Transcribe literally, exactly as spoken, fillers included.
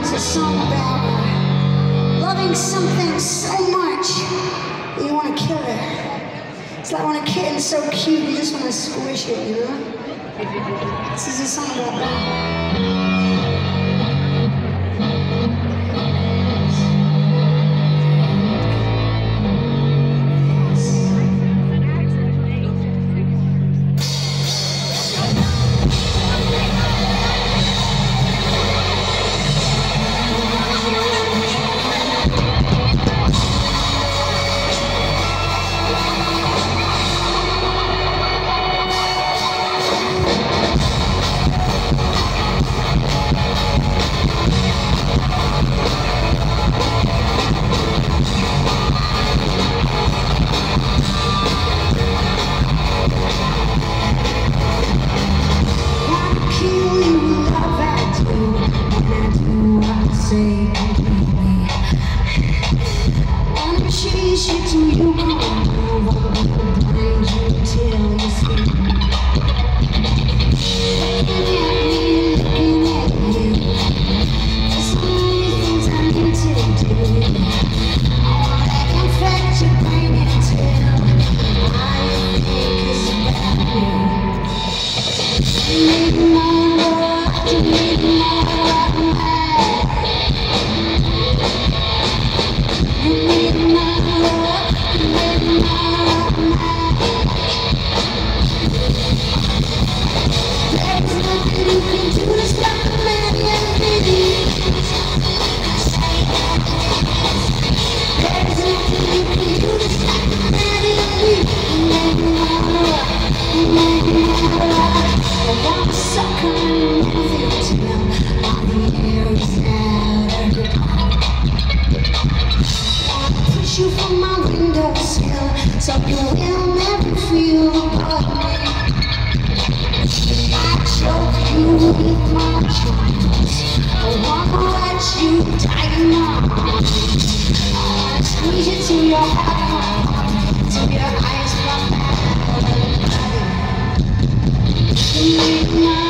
a song about loving something so much that you want to kill it. It's like when a kitten's so cute, you just want to squish it, you know? This is a song about that. Chase you till you come over, blind you till you sleep. Looking at me, looking at you. There's so many things I need to do. I wanna infect your brain until I think it's about me. You need my love, you need my love. You need my you from my windowsill, so you will never feel above me. I choke you with my charms. I wanna let you die in my arms. I wanna squeeze you till your heart, till your eyes pop out of your body. You make my